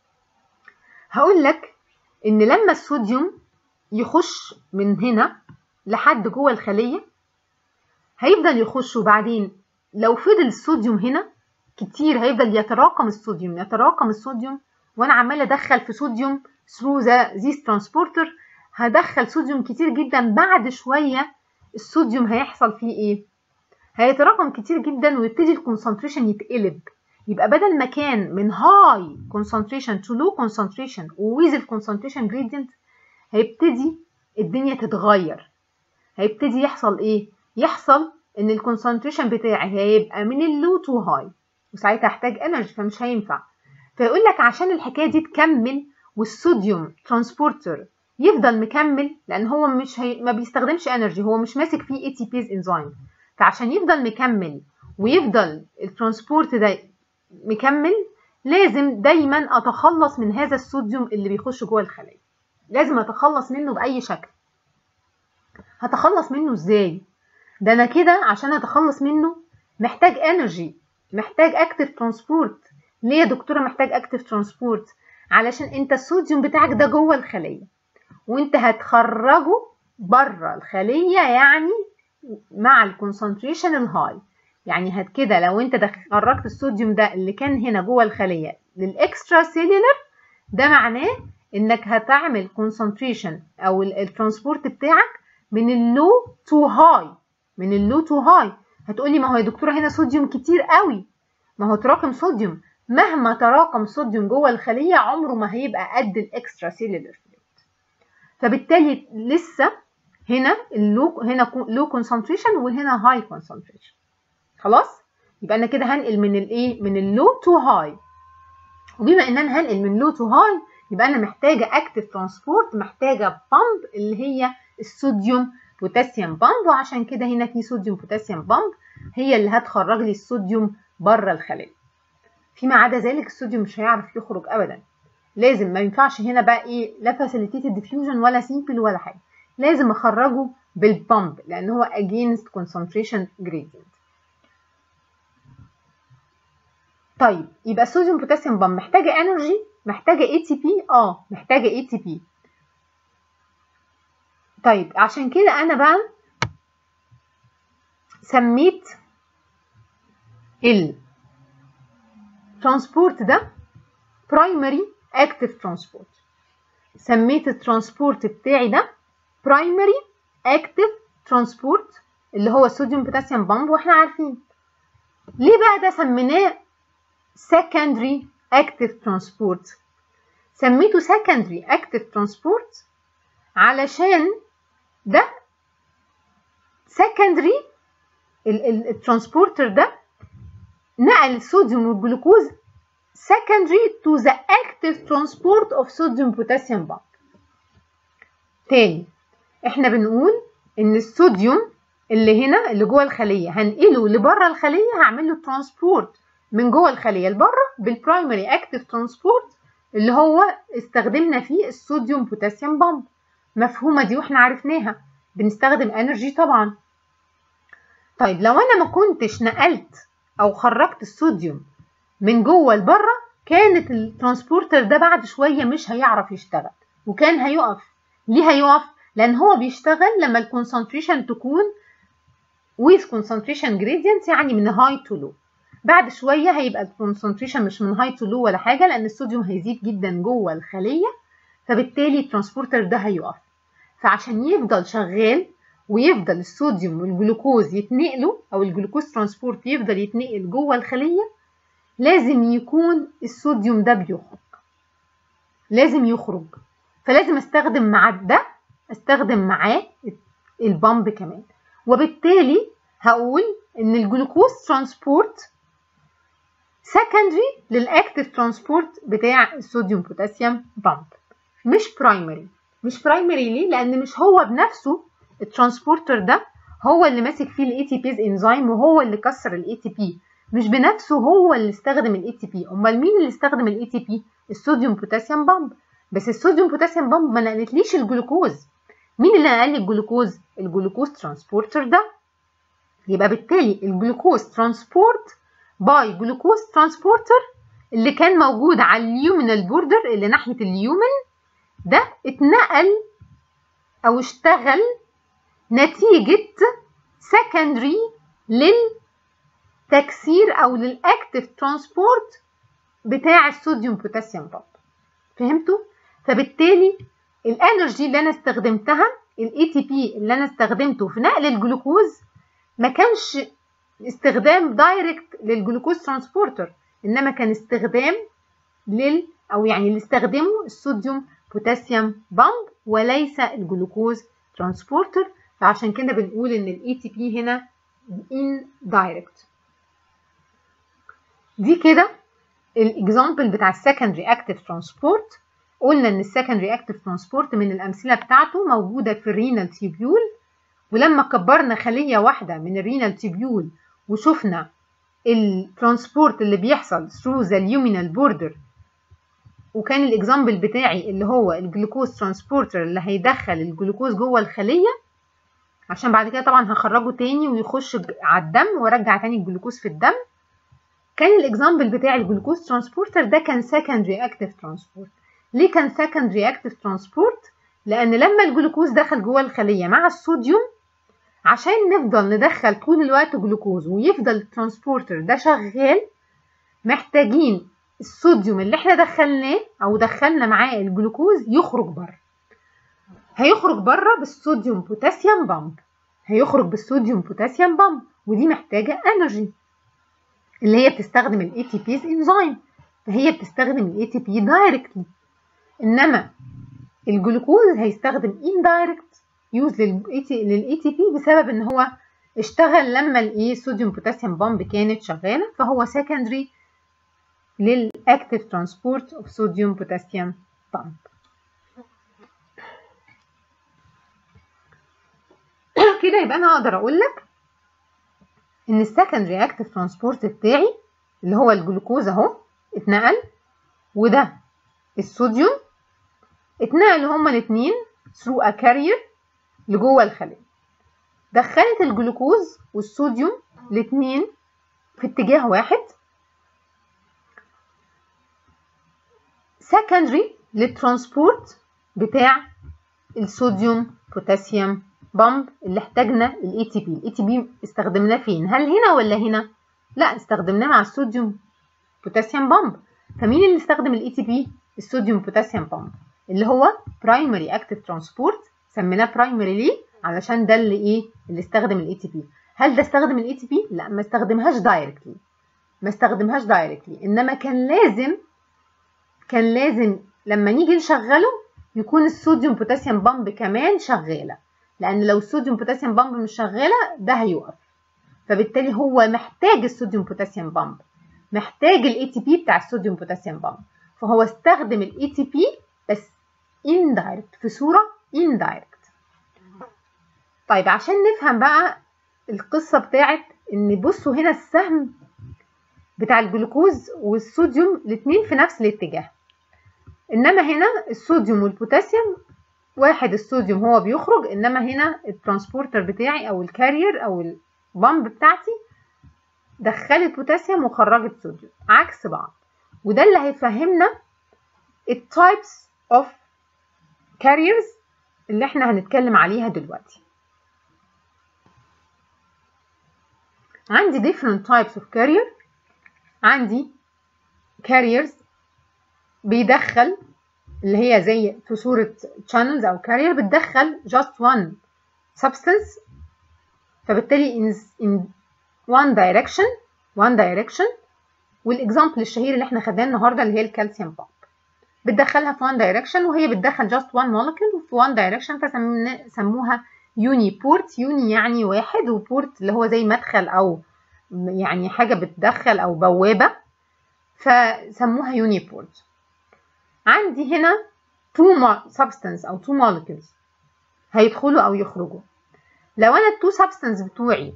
هقول لك ان لما الصوديوم يخش من هنا لحد جوه الخليه هيفضل يخش، وبعدين لو فضل الصوديوم هنا كتير هيفضل يتراكم الصوديوم، وانا عماله ادخل في صوديوم through this transporter، هدخل صوديوم كتير جدا. بعد شويه الصوديوم هيحصل فيه ايه؟ هيتراكم كتير جدا ويبتدي الكونسنتريشن يتقلب. يبقى بدل ما كان من هاي concentration to low concentration with الكونسنتريشن gradient، هيبتدي الدنيا تتغير. هيبتدي يحصل ايه؟ يحصل ان الكونسنتريشن بتاعي هيبقى من اللو تو هاي، وساعتها هحتاج انرجي فمش هينفع. فيقول لك عشان الحكايه دي تكمل والصوديوم ترانسبورتر يفضل مكمل، لان هو ما بيستخدمش انرجي، هو مش ماسك فيه اي تي بيز انزيم. فعشان يفضل مكمل ويفضل الترانسبورت ده مكمل، لازم دايما اتخلص من هذا الصوديوم اللي بيخش جوه الخليه. لازم اتخلص منه باي شكل. هتخلص منه ازاي؟ ده انا كده عشان اتخلص منه محتاج انرجي، محتاج اكتف ترانسبورت. ليه يا دكتوره محتاج اكتف ترانسبورت؟ علشان انت الصوديوم بتاعك ده جوه الخليه، وانت هتخرجه بره الخليه، يعني مع الكونسنتريشن الهاي. يعني كده لو انت خرجت الصوديوم ده اللي كان هنا جوه الخليه للاكسترا سيلولر، ده معناه انك هتعمل كونسنتريشن او الترانسبورت بتاعك من اللو تو هاي. هتقولي ما هو يا دكتوره هنا صوديوم كتير قوي. ما هو تراكم صوديوم، مهما تراكم صوديوم جوه الخليه عمره ما هيبقى قد الاكسترا سيلولر فلويد. فبالتالي لسه هنا لو كونسنتريشن وهنا هاي كونسنتريشن. خلاص، يبقى انا كده هنقل من الايه، من اللو تو هاي. وبما ان انا هنقل من لو تو هاي يبقى انا محتاجه اكتف ترانسبورت، محتاجه بامب اللي هي الصوديوم بوتاسيوم بامب. وعشان كده هنا في صوديوم بوتاسيوم بامب هي اللي هتخرج لي الصوديوم بره الخليه. فيما عدا ذلك الصوديوم مش هيعرف يخرج ابدا. لازم، ما ينفعش هنا بقى ايه، لا فاسيليتيتد ديفيوجن ولا سيمبل ولا حاجه، لازم اخرجه بالبامب لان هو against concentration gradient. طيب يبقى الصوديوم بوتاسيوم بامب محتاجه انرجي، محتاجه اي تي بي، محتاجه اي تي بي. طيب عشان كده انا بقى سميت الترانسبورت ده برايمري اكتيف ترانسبورت. سميت الترانسبورت بتاعي ده برايمري اكتيف ترانسبورت اللي هو الصوديوم بوتاسيوم بامب. واحنا عارفين ليه بقى ده سميناه secondary active transport. سميته secondary active transport علشان ده secondary الترانسبورتر ده نقل الصوديوم والجلوكوز secondary to the active transport of sodium potassium bond. تاني احنا بنقول ان الصوديوم اللي هنا اللي جوه الخليه هنقله لبره الخليه، هعمل له ترانسبورت من جوه الخليه لبره بالبرايمري اكتيف ترانسبورت اللي هو استخدمنا فيه الصوديوم بوتاسيوم بامب. مفهومه دي واحنا عرفناها، بنستخدم انرجي طبعا. طيب لو انا ما كنتش نقلت او خرجت الصوديوم من جوه لبره، كانت الترانسبورتر ده بعد شويه مش هيعرف يشتغل وكان هيقف. ليه هيقف؟ لان هو بيشتغل لما الكونسنتريشن تكون with concentration gradient، يعني من high to low. بعد شويه هيبقى الكونسنتريشن مش من هاي تو لو ولا حاجه، لان الصوديوم هيزيد جدا جوه الخليه، فبالتالي الترانسبورتر ده هيقف. فعشان يفضل شغال ويفضل الصوديوم والجلوكوز يتنقلوا، او الجلوكوز ترانسبورت يفضل يتنقل جوه الخليه، لازم يكون الصوديوم ده بيخرج، لازم يخرج. فلازم استخدم مع ده، استخدم معاه البامب كمان. وبالتالي هقول ان الجلوكوز ترانسبورت سكندري للاكتيف ترانسبورت بتاع الصوديوم بوتاسيوم بامب، مش برايمري. مش برايمري ليه؟ لان مش هو بنفسه الترانسبورتر ده هو اللي ماسك فيه الاي تي بيز انزيم، وهو اللي كسر الاي تي بي، مش بنفسه هو اللي استخدم الاي تي بي. امال مين اللي استخدم الاي تي بي؟ الصوديوم بوتاسيوم بامب. بس الصوديوم بوتاسيوم بامب ما نقلتليش الجلوكوز. مين اللي نقل لي الجلوكوز؟ الجلوكوز ترانسبورتر ده. يبقى بالتالي الجلوكوز ترانسبورت باي جلوكوز ترانسبورتر اللي كان موجود على اليومينال بوردر اللي ناحيه اليومن ده اتنقل او اشتغل نتيجه سكندري للتكسير او للاكتيف ترانسبورت بتاع الصوديوم بوتاسيوم بامب. فهمتوا؟ فبالتالي الانرجي اللي انا استخدمتها، الاي تي بي اللي انا استخدمته في نقل الجلوكوز، ما كانش استخدام دايركت للجلوكوز ترانسبورتر، انما كان استخدام او يعني اللي استخدمه الصوديوم بوتاسيوم بامب وليس الجلوكوز ترانسبورتر. فعشان كده بنقول ان الاي تي بي هنا indirect. دي كده الاكزامبل بتاع السكندري اكتيف ترانسبورت. قلنا ان السكندري اكتيف ترانسبورت من الامثله بتاعته موجوده في الرينال تيبيول، ولما كبرنا خليه واحده من الرينال تيبيول وشفنا الترانسبورت اللي بيحصل through the luminal border، وكان الاكزامبل بتاعي اللي هو الجلوكوز ترانسبورتر اللي هيدخل الجلوكوز جوه الخليه، عشان بعد كده طبعا هخرجه تاني ويخش على الدم وارجع تاني الجلوكوز في الدم. كان الاكزامبل بتاع الجلوكوز ترانسبورتر ده كان سكندري اكتيف ترانسبورت. ليه كان سكندري اكتيف ترانسبورت؟ لان لما الجلوكوز دخل جوه الخليه مع الصوديوم، عشان نفضل ندخل طول الوقت جلوكوز ويفضل الترانسبورتر ده شغال، محتاجين الصوديوم اللي احنا دخلناه او دخلنا معاه الجلوكوز يخرج بره. هيخرج بره بالصوديوم بوتاسيوم بامب، هيخرج بالصوديوم بوتاسيوم بامب، ودي محتاجه انرجي اللي هي بتستخدم الاي تي بيز انزيم، فهي بتستخدم الاي تي بي دايركتلي. انما الجلوكوز هيستخدم اندايركت يوز للاي تي بي بسبب ان هو اشتغل لما الصوديوم بوتاسيوم بامب كانت شغاله، فهو سكندري للاكتيف ترانسبورت اوف صوديوم بوتاسيوم بامب. كده يبقى انا اقدر اقول لك ان السكندري اكتيف ترانسبورت بتاعي اللي هو الجلوكوز اهو اتنقل، وده الصوديوم اتنقلوا هما الاثنين through a carrier لجوه الخليه، دخلت الجلوكوز والصوديوم الاثنين في اتجاه واحد سكندري للترانسبورت بتاع الصوديوم بوتاسيوم بامب اللي احتاجنا الاي تي بي. الاي تي بي استخدمناه فين؟ هل هنا ولا هنا؟ لا، استخدمناه مع الصوديوم بوتاسيوم بامب. فمين اللي استخدم الاي تي بي؟ الصوديوم بوتاسيوم بامب اللي هو برايمري اكتيف ترانسبورت. سميناه برايمري ليه؟ علشان ده اللي اللي استخدم الاي تي بي. هل ده استخدم الاي تي بي؟ لا، ما استخدمهاش دايركتلي، ما استخدمهاش دايركتلي، انما كان لازم لما نيجي نشغله يكون الصوديوم بوتاسيوم بامب كمان شغاله، لان لو الصوديوم بوتاسيوم بامب مش شغاله ده هيقف. فبالتالي هو محتاج الصوديوم بوتاسيوم بامب، محتاج الاي تي بي بتاع الصوديوم بوتاسيوم بامب، فهو استخدم الاي تي بي بس indirect، في صوره indirect. طيب عشان نفهم بقى القصه بتاعت ان بصوا هنا السهم بتاع الجلوكوز والصوديوم الاثنين في نفس الاتجاه، انما هنا الصوديوم والبوتاسيوم واحد، الصوديوم هو بيخرج، انما هنا الترانسبورتر بتاعي او الكارير او البامب بتاعتي دخلت بوتاسيوم وخرجت صوديوم عكس بعض. وده اللي هيفهمنا التايبس اوف كاريرز اللي احنا هنتكلم عليها دلوقتي. عندي different types of carrier. عندي carriers بيدخل اللي هي زي في صورة channels أو carrier بتدخل just one substance، فبالتالي in one direction. والإكزامبل الشهير اللي احنا خدناه النهاردة اللي هي الكالسيوم بامب، بتدخلها في one direction وهي بتدخل just one molecule في one direction، فسموها uniport. يوني يعني واحد، وبورت اللي هو زي مدخل أو يعني حاجة بتدخل أو بوابة، فسموها uniport. عندي هنا two substance أو two molecules هيدخلوا أو يخرجوا. لو أنا التو substance بتوعي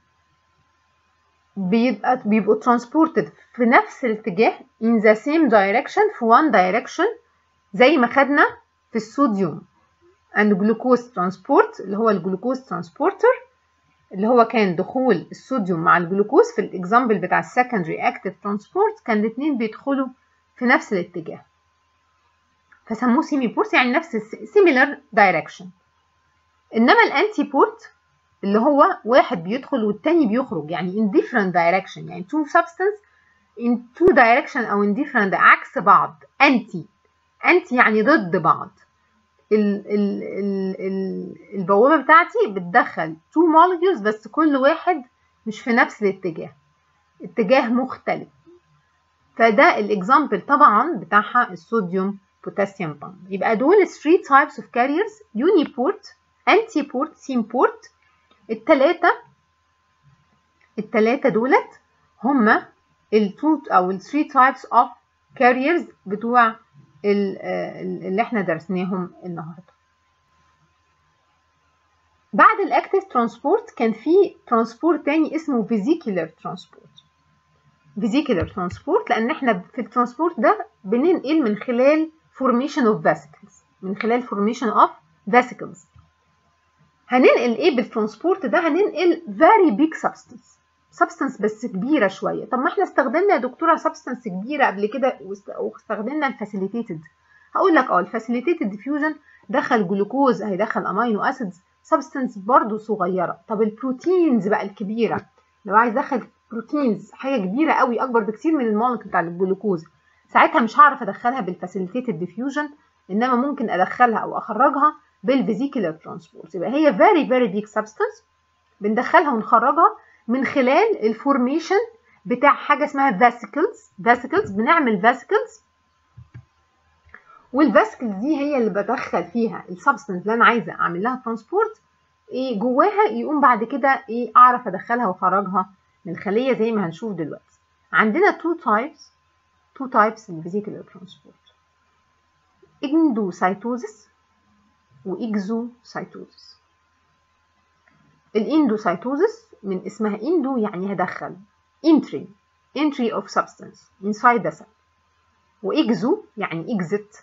بيبقوا transported في نفس الاتجاه in the same direction في one direction، زي ما خدنا في الصوديوم and glucose transport اللي هو الجلوكوز transporter، اللي هو كان دخول الصوديوم مع الجلوكوز في الاكزامبل بتاع السكندري اكتيف ترانسبورت، كان الاثنين بيدخلوا في نفس الاتجاه فسموه سيمي بورت، يعني نفس similar direction. انما الانتي بورت اللي هو واحد بيدخل والتاني بيخرج، يعني in different direction، يعني two substance in two direction او in different عكس بعض. anti يعني ضد بعض. البوابة بتاعتي بتدخل two molecules بس كل واحد مش في نفس الاتجاه، اتجاه مختلف. فده الاكزامبل طبعا بتاعها الصوديوم بوتاسيوم بامب. يبقى دول 3 types of carriers: uniport, antiport, symport. التلاتة دولت هما التو او ال 3 types of carriers بتوع اللي احنا درسناهم النهارده. بعد الاكتيف ترانسبورت كان في ترانسبورت تاني اسمه فيزيكولار ترانسبورت. فيزيكولار ترانسبورت لان احنا في الترانسبورت ده بننقل من خلال formation of vesicles، من خلال formation of vesicles. هننقل ايه بالترانسبورت ده؟ هننقل very big substance بس كبيره شويه. طب ما احنا استخدمنا يا دكتوره substance كبيره قبل كده واستخدمنا الفاسيليتيتد. هقول لك الفاسيليتيتد ديفيوجن دخل جلوكوز، هيدخل امينو اسيدز، سبستنس برضو صغيره. طب البروتينز بقى الكبيره، لو عايز ادخل بروتينز حاجه كبيره قوي اكبر بكتير من المولكيول بتاع الجلوكوز، ساعتها مش هعرف ادخلها بالفاسيليتيتد ديفيوجن، انما ممكن ادخلها او اخرجها بالفيزيكولار ترانسبورت. يبقى هي very big substance بندخلها ونخرجها من خلال الفورميشن بتاع حاجه اسمها فاسيكلز. بنعمل فاسيكلز، والفاسيكلز دي هي اللي بدخل فيها السبستنس اللي انا عايزه اعمل لها ترانسبورت ايه جواها، يقوم بعد كده ايه اعرف ادخلها واخرجها من الخليه زي ما هنشوف دلوقتي. عندنا two types للفيزيكولار ترانسبورت: اندوسايتوزس واكزوسايتوزس. الاندوسايتوزس من اسمها اندو يعني هدخل، entry of substance inside the cell، واكزو يعني exit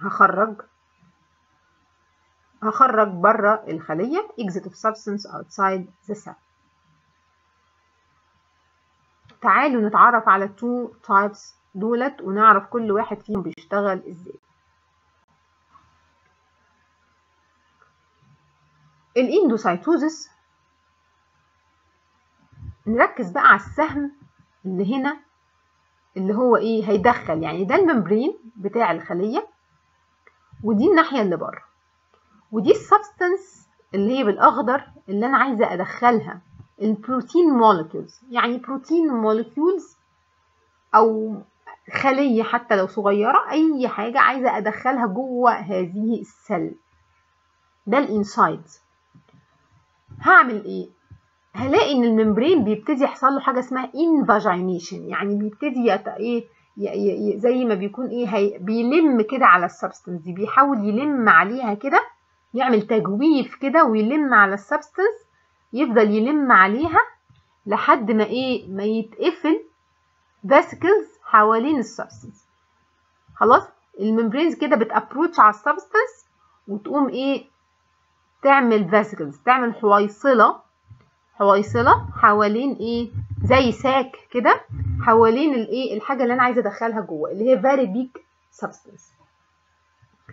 هخرج بره الخليه، exit of substance outside the cell. تعالوا نتعرف على two types دولت ونعرف كل واحد فيهم بيشتغل ازاي. الاندوسايتوزس نركز بقى على السهم اللي هنا اللي هو ايه هيدخل، يعني ده الممبرين بتاع الخليه ودي الناحيه اللي بره، ودي السبستنس اللي هي بالاخضر اللي انا عايزه ادخلها، البروتين مولكيولز. يعني بروتين مولكيولز او خليه حتى لو صغيره، اي حاجه عايزه ادخلها جوه هذه السل، ده الانسايد. هعمل ايه؟ هلاقي ان الممبرين بيبتدي يحصل له حاجه اسمها انفاجينيشن، يعني بيبتدي زي ما بيكون بيلم كده على السبستنس دي، بيحاول يلم عليها كده، يعمل تجويف كده ويلم على السبستنس، يفضل يلم عليها لحد ما ما يتقفل فاسيكلز حوالين السبستنس. خلاص الممبرينز كده بتابروتش على السبستنس وتقوم تعمل فاسيكلز، تعمل حويصله حوالين زي ساك كده حوالين الحاجه اللي انا عايزه ادخلها جوه اللي هي very big substance.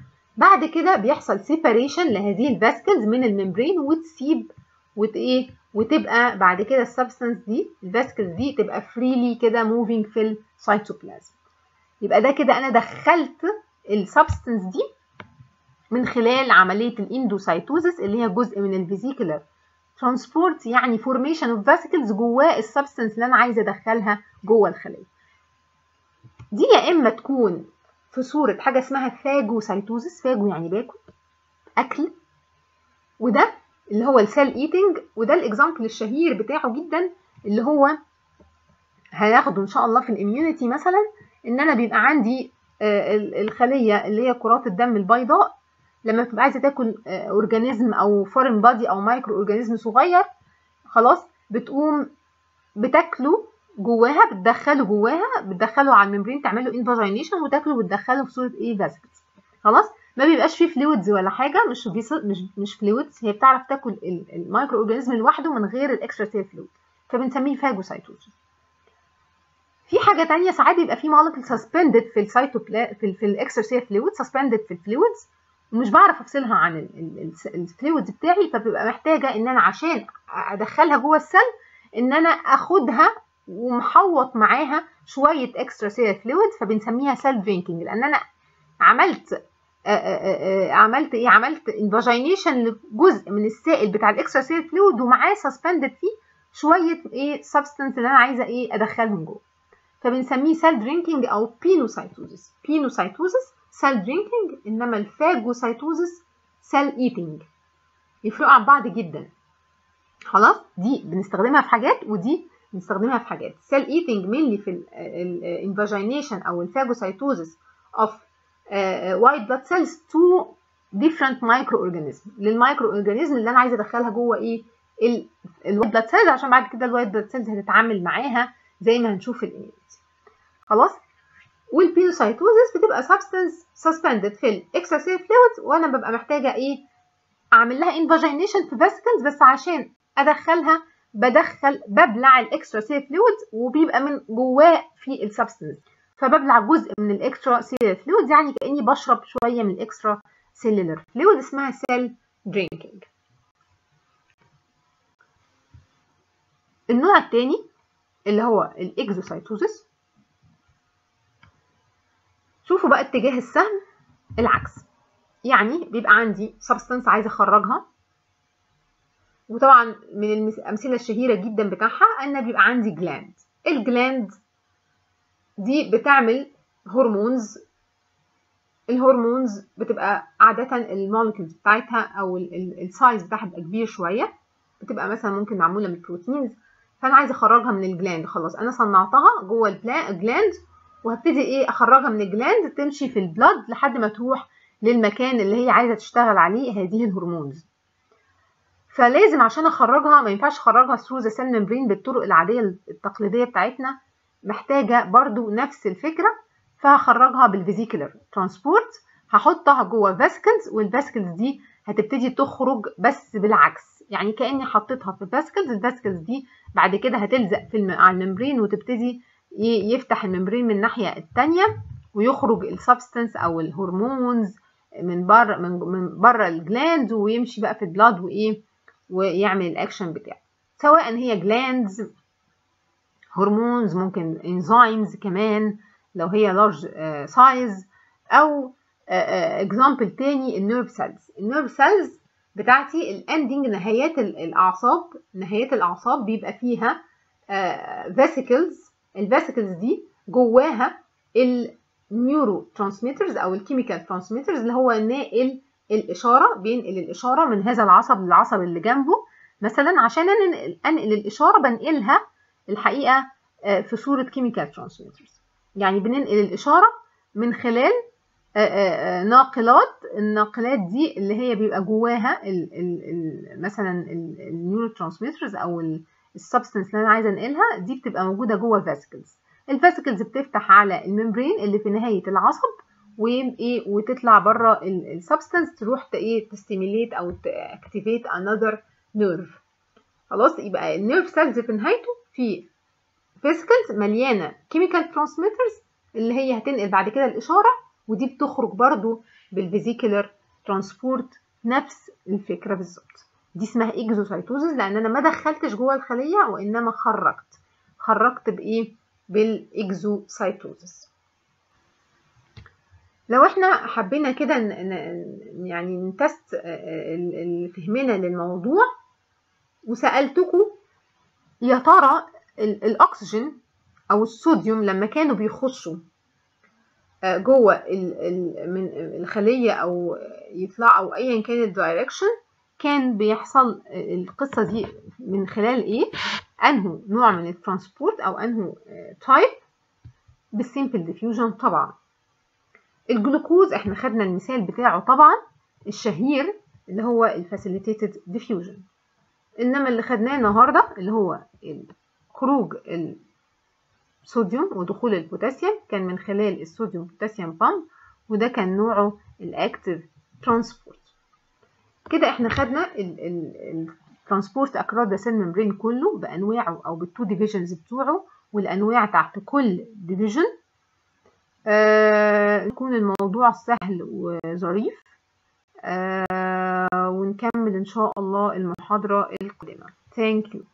بعد كده بيحصل separation لهذه الفاسكلز من الممبرين وتسيب وتبقى بعد كده السبستانس دي الفاسيكلز دي تبقى فريلي كده موفينج في السيتوبلازم. يبقى ده كده انا دخلت السبستانس دي من خلال عمليه الاندوسايتوزس اللي هي جزء من الفيزيكولار ترانسبورت، يعني فورميشن اوف فاسيكلز جواه السبستانس اللي انا عايزه ادخلها جوه الخليه. دي يا اما تكون في صوره حاجه اسمها فاجوسايتوزس، فاجو يعني باكل اكل، وده اللي هو السيل ايتنج، وده الاكزامبل الشهير بتاعه جدا اللي هو هناخده ان شاء الله في الاميونيتي مثلا، ان انا بيبقى عندي الخليه اللي هي كرات الدم البيضاء لما بتبقى عايزه تاكل اورجانيزم او فورين بادي او مايكرو اورجانيزم صغير، خلاص بتقوم بتاكله جواها، بتدخله على الممبرين، تعمل له انفاجينيشن وتاكله وتدخله في صوره ايه فاسكلز. خلاص ما بيبقاش فيه فلويدز ولا حاجه، مش فلويدز، هي بتعرف تاكل المايكرو اورجانيزم لوحده من غير الاكسترا سيل فلويد، فبنسميه فاجوسايتوزس. في حاجه ثانيه ساعات بيبقى في مولكيول سسبندد في في الاكسترا سيل فلويد، سسبندد في الفلويدز ومش بعرف افصلها عن الفلويدز بتاعي، فببقى محتاجه ان انا عشان ادخلها جوه السيل ان انا اخدها ومحوط معاها شويه اكسترا سيل فلويد، فبنسميها سيل درينكينج، لان انا عملت انفاجينيشن لجزء من السائل بتاع الاكسترا سيل فلويد ومعاه سسبندد فيه شويه ايه سبستانس اللي انا عايزه ايه ادخلهم جوه، فبنسميه سيل درينكينج او بينوسايتوزس. بينوسايتوزس سيل درينكينج، انما الفاجوسايتوزس سيل ايتنج، يفرقوا عن بعض جدا. خلاص دي بنستخدمها في حاجات ودي بنستخدمها في حاجات. سيل ايتنج مينلي في الانفاجينيشن او الفاجوسايتوزس اوف وايت بلاد سيلز تو ديفرنت مايكرو اورجانيزم، للمايكرو اورجانيزم اللي انا عايزه ادخلها جوه ايه الوايت بلاد سيلز، عشان بعد كده الوايت بلاد سيلز هتتعامل معاها زي ما هنشوف في الاميونيتي. خلاص والبينوسايتوزس بتبقى سبستانس سسبندد في الاكسترا سيل فلويد، وانا ببقى محتاجه ايه اعمل لها انفاجينيشن في فاسيكلز، بس عشان ادخلها ببلع الاكسترا سيل فلويد وبيبقى من جواه في السبستانس، فببلع جزء من الاكسترا سيل فلويد، يعني كاني بشرب شويه من الاكسترا سيلولر فلويد، اسمها سيل درينكينج. النوع الثاني اللي هو الاكزوسايتوزس، شوفوا بقى اتجاه السهم العكس، يعني بيبقى عندي سبستانس عايزه اخرجها، وطبعا من الامثله الشهيره جدا بتاعها ان بيبقى عندي جلاند، الجلاند دي بتعمل هرمونز، الهرمونز بتبقى عاده المولكيولز بتاعتها او السايز بتاعها بيبقى كبير شويه، بتبقى مثلا ممكن معموله من بروتينز، فانا عايزه اخرجها من الجلاند، خلاص انا صنعتها جوه الجلاند وهبتدي ايه اخرجها من الجلاند تمشي في البلاد لحد ما تروح للمكان اللي هي عايزه تشتغل عليه هذه الهرمونز. فلازم عشان اخرجها ما ينفعش اخرجها ثرو ذا سيل ممبرين بالطرق العاديه التقليديه بتاعتنا، محتاجه برضو نفس الفكره، فهخرجها بالفيزيكولار ترانسبورت، هحطها جوه فاسكلز، والفاسكلز دي هتبتدي تخرج بس بالعكس، يعني كاني حطيتها في فاسكلز، الفاسكلز دي بعد كده هتلزق على الممبرين وتبتدي يفتح الممبرين من الناحيه الثانيه ويخرج السبستانس او الهرمونز من بره الجلاند ويمشي بقى في البلاد وايه ويعمل الاكشن بتاعه، سواء هي جلاندز، هرمونز، ممكن انزيمز كمان لو هي لارج سايز، او اكزامبل تاني النيرف سيلز. النيرف سيلز بتاعتي الاندنج نهايات الاعصاب بيبقى فيها فاسيكلز، الفاسيكلز دي جواها النيورو ترانسميترز او الكيميكال ترانسميترز اللي هو ناقل الاشاره، بينقل الاشاره من هذا العصب للعصب اللي جنبه مثلا، عشان انقل الاشاره بنقلها الحقيقه في صوره كيميكال ترانسميترز، يعني بننقل الاشاره من خلال الناقلات دي اللي هي بيبقى جواها مثلا النيورو ترانسميترز او السبستنس اللي انا عايزه انقلها دي بتبقى موجوده جوه الفاسيكلز. الفاسيكلز بتفتح على الممبرين اللي في نهايه العصب وتطلع بره السبستنس تروح تستيميليت او تاكتيفيت انذر نيرف. خلاص يبقى النيرف سيلز في نهايته في فاسيكلز مليانه كيميكال ترانسميترز اللي هي هتنقل بعد كده الاشاره، ودي بتخرج برضو بالفيزيكولار ترانسبورت، نفس الفكره بالظبط. دي اسمها اكزوسايتوزيس، لان انا ما دخلتش جوه الخليه وانما خرجت بايه؟ بالاكزوسايتوزيس. لو احنا حبينا كده يعني نتست فهمنا للموضوع وسألتكم يا ترى الاكسجين او الصوديوم لما كانوا بيخشوا جوه من الخليه او يطلع او ايا كان الدايركشن، كان بيحصل القصه دي من خلال ايه؟ انه نوع من الترانسبورت او انه تايب؟ بالسيمبل ديفيوجن طبعا. الجلوكوز احنا خدنا المثال بتاعه طبعا الشهير اللي هو الفاسيليتيتد ديفيوجن، انما اللي خدناه النهارده اللي هو خروج الصوديوم ودخول البوتاسيوم كان من خلال الصوديوم بوتاسيوم بامب، وده كان نوعه الاكتيف ترانسبورت. كده احنا خدنا الترانسبورت اكروس ذا سيل ممبرين كله بانواعه او بالتو ديفيجنز بتوعه والانواع تحت كل ديفيجن. يكون الموضوع سهل وظريف، ونكمل إن شاء الله المحاضرة القادمة. Thank you.